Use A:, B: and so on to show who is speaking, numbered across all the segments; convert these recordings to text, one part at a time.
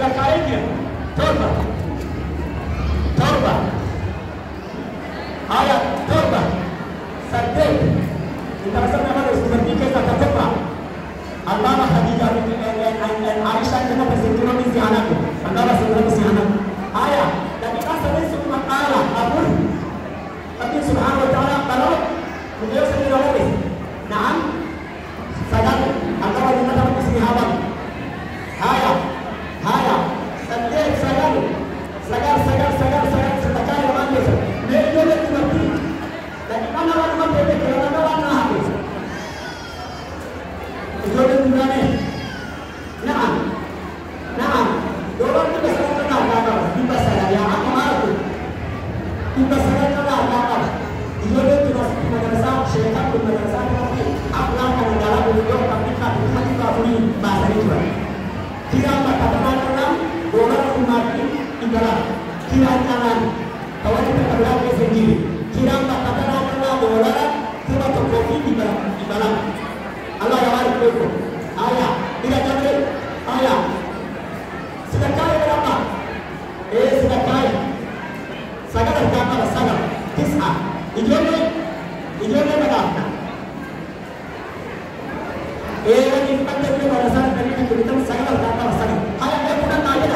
A: سلكاية تربة تربة آية تربة سدد إذا رسمنا هذا السدد كيف تتبع الله خديجة عائشة كما تسجل من زيانته الله سجل من زيانته آية لكن أصلا ليس مقالة أقول لكن سبحانه وتعالى قرر مجيء سجل ورث نعم سجل الله لما تبقى اسمها بقى آية آية سجل سجل سجل سجل سجل سجل ستكاي وما يسجل ليه يوجد تبكي لكن أنا ما بيجي أنا ما نهاجس يوجد تبكي نعم نعم دوران kita sangat kenal kita sadar ya aku malu kita sangat kenal Ijodoh itu masuk ke madrasah syaitan ke madrasah tapi akhlak kan dalam beliau tapi kita punya bahasa itu kira kata-kata orang umat ibarat kira kanan kalau kita berlaku sendiri kira kata-kata orang cuma terkopi ibarat Allah yang ada itu ayat tidak jadi ayat sedekah berapa? Sedekah sagar berapa? Sagar tis'a ijoollee badhaafna wanni fudhatte illee barasaa dhaqanii kan jedhamu sagar berapa? Sagar haya kudhan maayidha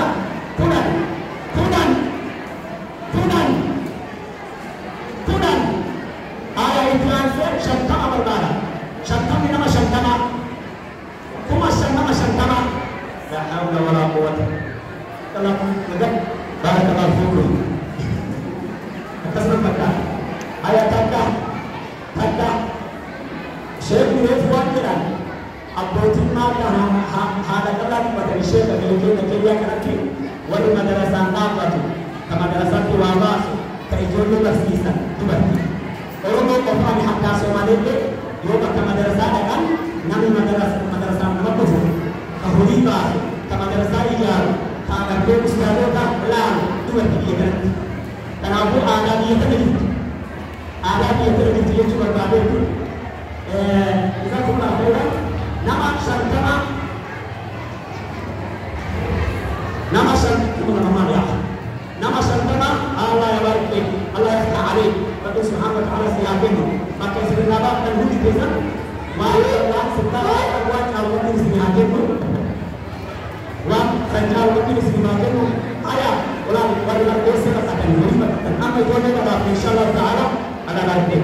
A: kudhan haya itti aansee shantama barbaada shantamni nama shantama kuma nama shantama la hawla wala quwwata kalau enggak barakallahu fikum atas nama ayat kata syekh ni buat kan abotin mata hada kala pada syekh dari dia kerana wali madrasah apa tu madrasah tu awas terjun bersisa tu berarti orang kau faham hakka somalite yo kat madrasah kan nami madrasah nama tu kahuriba madrasah ijar agar dia ustaz ka belang tu berarti kan kenapa ada dia terjadi dia cuma pada itu kita pernah bilang nama syantama nama syantama Allah yang baik Allah yang ta'ala Bagi subhanahu wa ta'ala siapin maka sebenarnya dan budi desa mari Allah setelah buat Allah ini siapin wah sanjal ini siapin ayah ulang wala desa katakan lima nama itu ada insyaallah taala ada lagi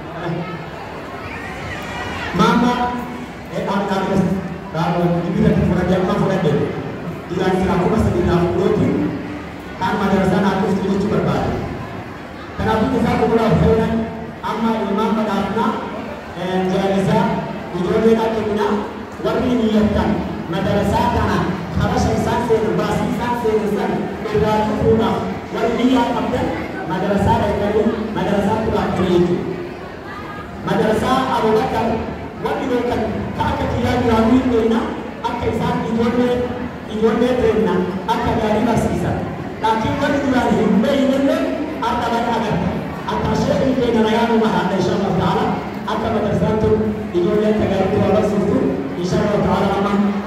A: mama ada kalau dibilang kemudian apa saja dengan aku masih di dalam roti kan madrasah aku setuju coba balik kenapa kita mulai dengan amma imam badana jalisa ujole ka kena warni niyatan madrasah kana khalas insan se basi insan se insan berlaku puna warni abdan madrasah dari madrasah tu madrasah Abu Bakar warni kan ka kiya rawi ina akka insan ijole trenna akka dari basisa lakin warni dari himbe atau bagaimana? Atau syekh ini narayan rumah insyaallah taala atau madrasah itu ijole tegar itu Allah susu insyaallah taala